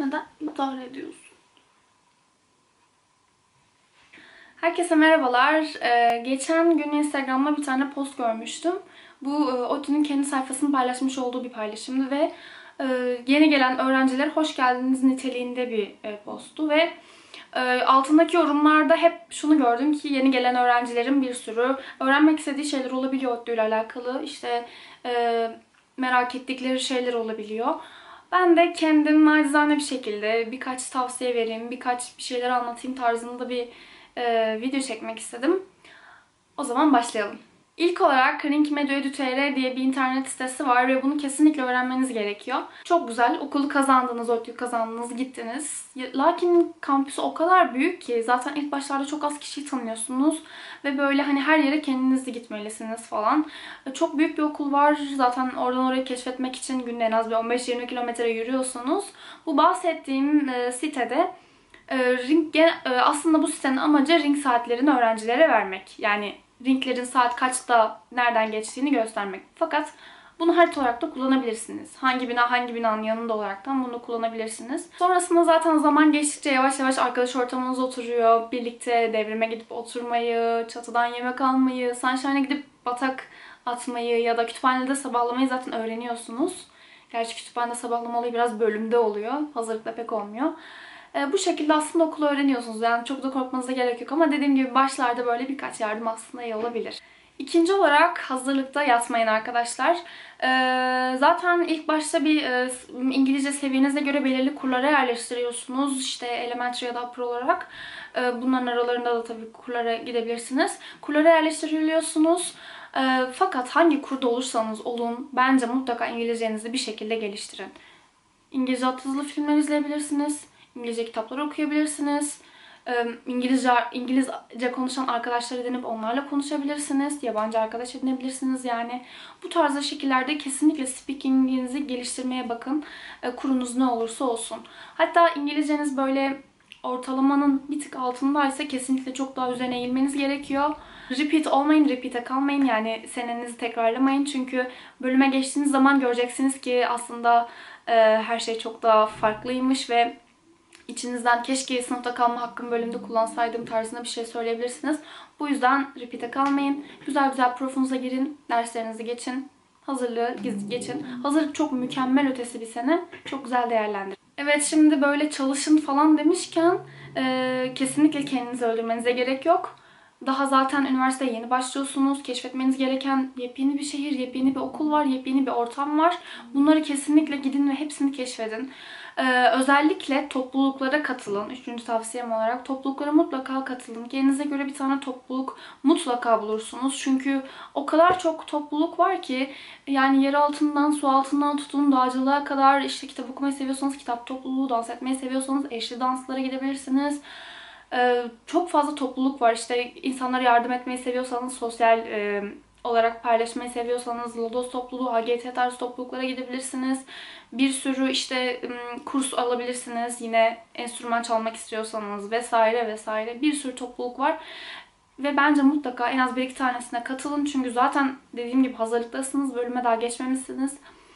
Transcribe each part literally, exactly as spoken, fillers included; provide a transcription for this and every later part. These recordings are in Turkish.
Neden idare ediyorsun? Herkese merhabalar. Ee, geçen gün Instagram'da bir tane post görmüştüm. Bu e, ODTÜ'nün kendi sayfasını paylaşmış olduğu bir paylaşımdı ve e, yeni gelen öğrencilere hoş geldiniz niteliğinde bir e, posttu ve e, altındaki yorumlarda hep şunu gördüm ki yeni gelen öğrencilerin bir sürü öğrenmek istediği şeyler olabiliyor ODTÜ ile alakalı. İşte e, merak ettikleri şeyler olabiliyor. Ben de kendim nacizane bir şekilde birkaç tavsiye vereyim, birkaç bir şeyler anlatayım tarzında bir e, video çekmek istedim. O zaman başlayalım. İlk olarak Ringmedia nokta tr diye bir internet sitesi var ve bunu kesinlikle öğrenmeniz gerekiyor. Çok güzel. Okulu kazandınız, ODTÜ'yü kazandınız, gittiniz. Lakin kampüsü o kadar büyük ki zaten ilk başlarda çok az kişiyi tanıyorsunuz ve böyle hani her yere kendiniz de gitmelisiniz falan. Çok büyük bir okul var. Zaten oradan oraya keşfetmek için günde en az bir on beş yirmi kilometre yürüyorsunuz. Bu bahsettiğim e, sitede e, ring, e, aslında bu sitenin amacı ring saatlerini öğrencilere vermek. Yani ringlerin saat kaçta nereden geçtiğini göstermek. Fakat bunu harita olarak da kullanabilirsiniz. Hangi bina hangi binanın yanında olaraktan bunu kullanabilirsiniz. Sonrasında zaten zaman geçtikçe yavaş yavaş arkadaş ortamınız oturuyor. Birlikte devrime gidip oturmayı, çatıdan yemek almayı, sunshine'a gidip batak atmayı ya da kütüphanede sabahlamayı zaten öğreniyorsunuz. Gerçi kütüphanede sabahlama olayı biraz bölümde oluyor. Hazırlıkta pek olmuyor. Bu şekilde aslında okulu öğreniyorsunuz. Yani çok da korkmanıza gerek yok ama dediğim gibi başlarda böyle birkaç yardım aslında iyi olabilir. İkinci olarak hazırlıkta yatmayın arkadaşlar. Ee, zaten ilk başta bir e, İngilizce seviyenize göre belirli kurlara yerleştiriyorsunuz. İşte elementary ya da upper olarak. Ee, bunların aralarında da tabii kurlara gidebilirsiniz. Kurlara yerleştiriliyorsunuz. Ee, fakat hangi kurda olursanız olun bence mutlaka İngilizcenizi bir şekilde geliştirin. İngilizce altyazılı filmler izleyebilirsiniz. İngilizce kitaplar okuyabilirsiniz. İngilizce, İngilizce konuşan arkadaşlar edinip onlarla konuşabilirsiniz. Yabancı arkadaş edinebilirsiniz yani. Bu tarzda şekillerde kesinlikle speaking'inizi geliştirmeye bakın. Kurunuz ne olursa olsun. Hatta İngilizceniz böyle ortalamanın bir tık altındaysa kesinlikle çok daha üzerine eğilmeniz gerekiyor. Repeat olmayın, repeat'e kalmayın. Yani senenizi tekrarlamayın. Çünkü bölüme geçtiğiniz zaman göreceksiniz ki aslında e, her şey çok daha farklıymış ve İçinizden keşke sınıfta kalma hakkımı bölümde kullansaydım tarzında bir şey söyleyebilirsiniz. Bu yüzden repeat'e kalmayın. Güzel güzel profunuza girin. Derslerinizi geçin. Hazırlığı geçin. Hazırlık çok mükemmel ötesi bir sene. Çok güzel değerlendirin. Evet, şimdi böyle çalışın falan demişken e, kesinlikle kendinizi öldürmenize gerek yok. Daha zaten üniversiteye yeni başlıyorsunuz. Keşfetmeniz gereken yepyeni bir şehir, yepyeni bir okul var, yepyeni bir ortam var. Bunları kesinlikle gidin ve hepsini keşfedin. Ee, özellikle topluluklara katılın. Üçüncü tavsiyem olarak topluluklara mutlaka katılın. Kendinize göre bir tane topluluk mutlaka bulursunuz. Çünkü o kadar çok topluluk var ki yani yer altından, su altından tutun dağcılığa kadar, işte kitap okumayı seviyorsanız kitap topluluğu, dans etmeyi seviyorsanız eşli danslara gidebilirsiniz. Ee, çok fazla topluluk var. İşte insanlara yardım etmeyi seviyorsanız, sosyal e, olarak paylaşmayı seviyorsanız Lodos topluluğu, H G T tarzı topluluklara gidebilirsiniz. Bir sürü işte kurs alabilirsiniz. Yine enstrüman çalmak istiyorsanız vesaire vesaire. Bir sürü topluluk var. Ve bence mutlaka en az bir iki tanesine katılın. Çünkü zaten dediğim gibi hazırlıktasınız. Bölüme daha geçmemişsiniz.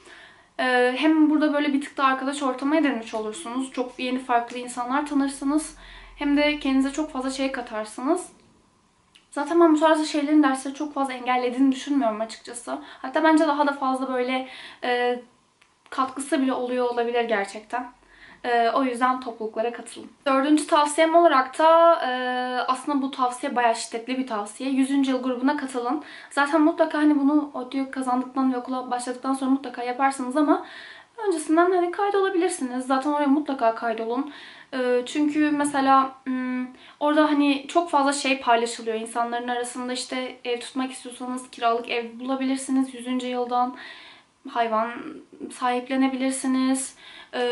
Ee, hem burada böyle bir tık da arkadaş ortamı edinmiş olursunuz. Çok yeni farklı insanlar tanırsınız. Hem de kendinize çok fazla şey katarsınız. Zaten ben bu tarz şeylerin dersleri çok fazla engellediğini düşünmüyorum açıkçası. Hatta bence daha da fazla böyle e, katkısı bile oluyor olabilir gerçekten. E, o yüzden topluluklara katılın. Dördüncü tavsiyem olarak da e, aslında bu tavsiye bayağı şiddetli bir tavsiye. yüzüncü yıl grubuna katılın. Zaten mutlaka hani bunu ODTÜ'yü kazandıktan ve okula başladıktan sonra mutlaka yaparsınız ama öncesinden hani kaydolabilirsiniz. Zaten oraya mutlaka kaydolun. Çünkü mesela orada hani çok fazla şey paylaşılıyor insanların arasında. İşte ev tutmak istiyorsanız kiralık ev bulabilirsiniz yüzüncü yıldan. Hayvan sahiplenebilirsiniz.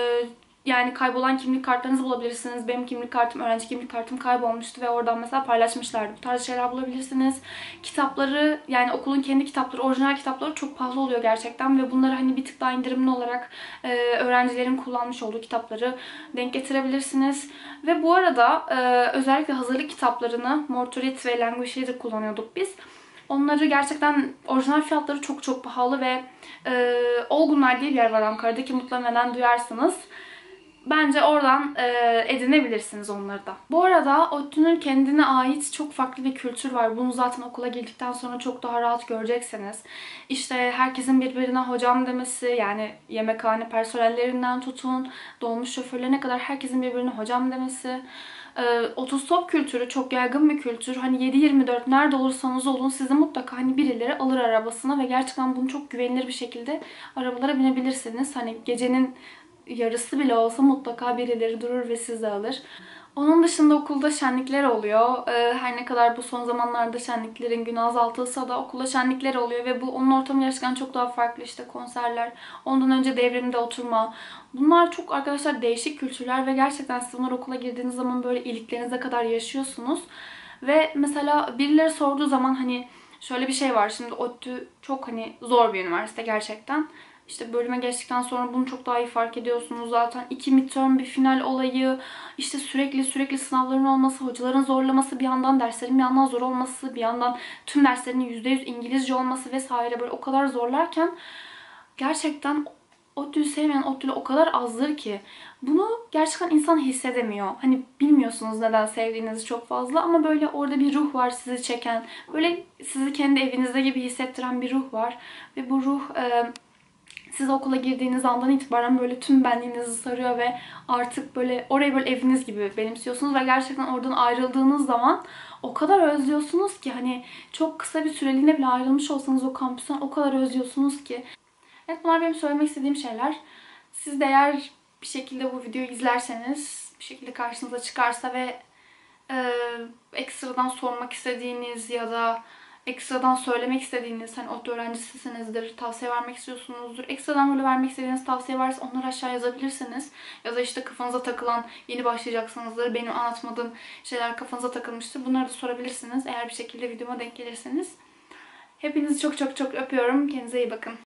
Yani kaybolan kimlik kartlarınızı bulabilirsiniz. Benim kimlik kartım, öğrenci kimlik kartım kaybolmuştu ve oradan mesela paylaşmışlardı. Bu tarz şeyler bulabilirsiniz. Kitapları, yani okulun kendi kitapları, orijinal kitapları çok pahalı oluyor gerçekten ve bunları hani bir tık daha indirimli olarak e, öğrencilerin kullanmış olduğu kitapları denk getirebilirsiniz. Ve bu arada e, özellikle hazırlık kitaplarını Mortorit ve Language Reader kullanıyorduk biz. Onları gerçekten orijinal fiyatları çok çok pahalı ve e, Olgunlar diye bir yer var Ankara'da ki muhtemelen duyarsınız. Bence oradan e, edinebilirsiniz onları da. Bu arada ODTÜ'nün kendine ait çok farklı bir kültür var. Bunu zaten okula girdikten sonra çok daha rahat göreceksiniz. İşte herkesin birbirine hocam demesi, yani yemekhane personellerinden tutun, dolmuş şoförlerine kadar herkesin birbirine hocam demesi. E, otostop kültürü çok yaygın bir kültür. Hani yedi yirmi dört nerede olursanız olun sizi mutlaka hani birileri alır arabasına ve gerçekten bunu çok güvenilir bir şekilde arabalara binebilirsiniz. Hani gecenin yarısı bile olsa mutlaka birileri durur ve sizi alır. Onun dışında okulda şenlikler oluyor. Ee, Her ne kadar bu son zamanlarda şenliklerin günü azaltılsa da okulda şenlikler oluyor ve bu onun ortamı gerçekten çok daha farklı. İşte konserler, ondan önce devrimde oturma. Bunlar çok arkadaşlar değişik kültürler ve gerçekten siz bunlar okula girdiğiniz zaman böyle iliklerinize kadar yaşıyorsunuz. Ve mesela birileri sorduğu zaman hani şöyle bir şey var. Şimdi ODTÜ çok hani zor bir üniversite gerçekten. İşte bölüme geçtikten sonra bunu çok daha iyi fark ediyorsunuz zaten. İki midterm bir final olayı, işte sürekli sürekli sınavların olması, hocaların zorlaması, bir yandan derslerin bir yandan zor olması, bir yandan tüm derslerin yüzde yüz İngilizce olması vesaire böyle o kadar zorlarken gerçekten ODTÜ'yü sevmeyen ODTÜ'lü o kadar azdır ki bunu gerçekten insan hissedemiyor. Hani bilmiyorsunuz neden sevdiğinizi çok fazla ama böyle orada bir ruh var sizi çeken, böyle sizi kendi evinizde gibi hissettiren bir ruh var ve bu ruh e, siz okula girdiğiniz andan itibaren böyle tüm benliğinizi sarıyor ve artık böyle orayı böyle eviniz gibi benimsiyorsunuz ve gerçekten oradan ayrıldığınız zaman o kadar özlüyorsunuz ki hani çok kısa bir süreliğine bile ayrılmış olsanız o kampüsten o kadar özlüyorsunuz ki. Evet, bunlar benim söylemek istediğim şeyler. Siz de eğer bir şekilde bu videoyu izlerseniz, bir şekilde karşınıza çıkarsa ve e, ekstradan sormak istediğiniz ya da ekstradan söylemek istediğiniz, hani ODTÜ öğrencisisinizdir, tavsiye vermek istiyorsunuzdur. Ekstradan böyle vermek istediğiniz tavsiye varsa onları aşağı yazabilirsiniz. Ya da işte kafanıza takılan, yeni başlayacaksınızdır, benim anlatmadığım şeyler kafanıza takılmıştır. Bunları da sorabilirsiniz eğer bir şekilde videoma denk gelirseniz. Hepinizi çok çok çok öpüyorum. Kendinize iyi bakın.